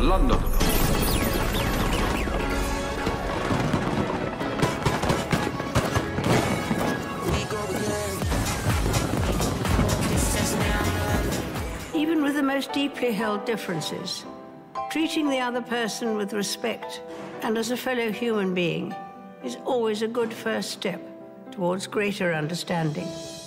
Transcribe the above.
London. Even with the most deeply held differences, treating the other person with respect and as a fellow human being is always a good first step towards greater understanding.